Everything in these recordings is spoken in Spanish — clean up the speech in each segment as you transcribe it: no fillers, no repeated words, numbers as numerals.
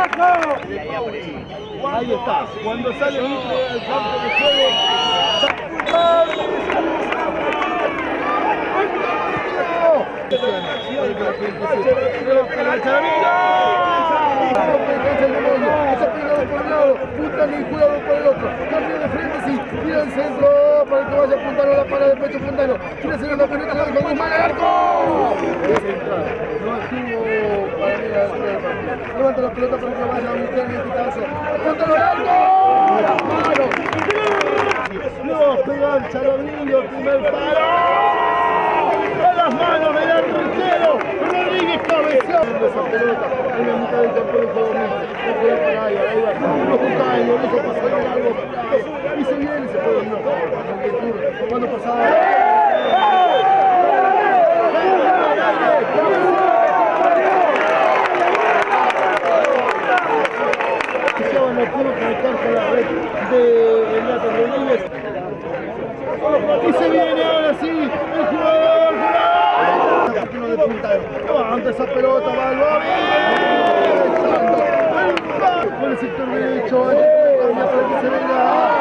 Ahí está, cuando sale libre del campo de juego. Puntan y cuidado por el otro. Cambio de frente, sí. Tira el centro para el que vaya a apuntar a la para de pecho Puntano. Quiere hacer una pelota, la deja Guzmán al arco. No estuvo para mí la altura del partido. Levanta la pelota para que vaya a buscar en este caso. Puntano al arco. Las manos. No, pega el Charavillo, primer palo. A las manos del arquero. Rodríguez cabeceó. Esa pelota en la mitad del campo de juego mismo. No puede parar ahí va. Lo busca y lo deja pasar algo. Y se viene, se puede ir. Cuando pasaba. No pudo conectar con la red de Renato Rodríguez. Y se viene ahora sí el jugador de Puntano. Levanta esa pelota, va al bar. Por el sector derecho, para que se venga.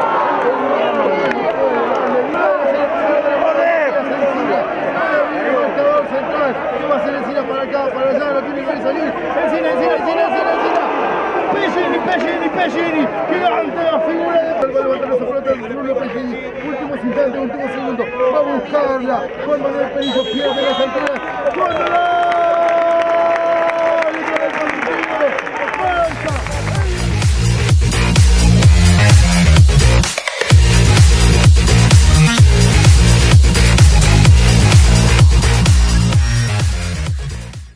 El central, ¿qué va a hacer Encina para acá, para allá? No tiene que salir. Encina. Pellini, gigante la figura de... Va a levantar esa pelota de Bruno Pellini. Últimos instantes, últimos segundos. Va a buscarla. Juan Manuel Perillo pierde las alturas. ¡Cuando la! ¡Avanza!